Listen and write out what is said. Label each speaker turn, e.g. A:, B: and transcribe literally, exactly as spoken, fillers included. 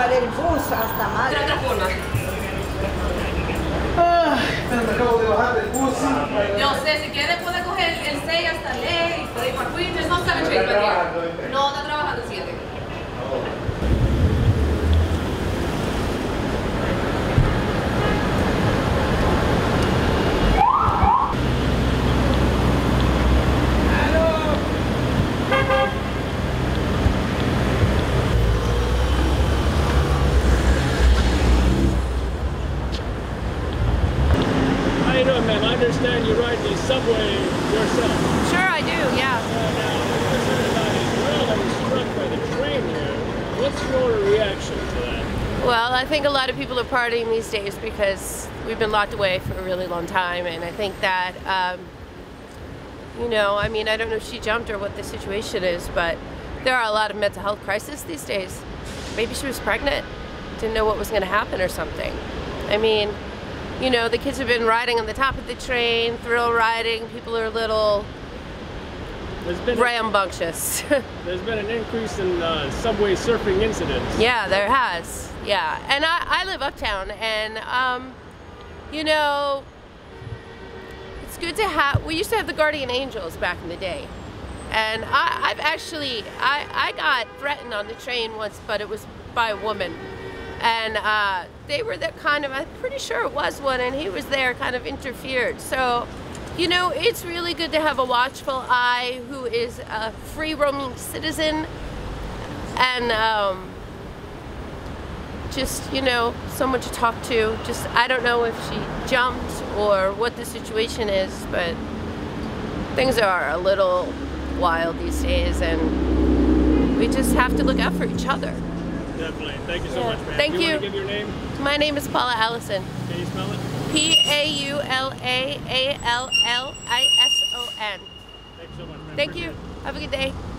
A: tomar el bus hasta más.
B: De otra forma.
C: Ah, pero me acabo de bajar del bus.
B: Yo sé, si quiere puede coger el seis hasta Ley y puede ir para Queens. No sabe Chase para allá. No, está trabajando siete.
D: How you doing, ma'am? I understand you ride the subway yourself.
E: Sure, I do, yeah.
D: Uh, now, there's a girl that was struck by the train here. What's your reaction to that?
E: Well, I think a lot of people are partying these days because we've been locked away for a really long time, and I think that, um, you know, I mean, I don't know if she jumped or what the situation is, but there are a lot of mental health crises these days. Maybe she was pregnant, didn't know what was going to happen or something. I mean, you know, the kids have been riding on the top of the train, thrill riding. People are a little
D: There's been
E: rambunctious.
D: A, there's been an increase in uh, subway surfing incidents.
E: Yeah, there has. Yeah, and I, I live uptown, and um, you know, it's good to have. We used to have the guardian angels back in the day, and I, I've actually I, I got threatened on the train once, but it was by a woman. And uh, they were that kind of, I'm pretty sure it was one, and he was there, kind of interfered. So, you know, it's really good to have a watchful eye who is a free roaming citizen, and um, just, you know, someone to talk to. Just, I don't know if she jumped or what the situation is, but things are a little wild these days, and we just have to look out for each other.
D: Definitely. Thank you so
E: Yeah.
D: much, man.
E: Thank
D: Do you.
E: you.
D: Want to give your name?
E: My name is Paula Allison.
D: Can you spell it?
E: P A U L A A L L I S O N.
D: Thank you so much, man.
E: Thank
D: Appreciate
E: you.
D: it.
E: Have a good day.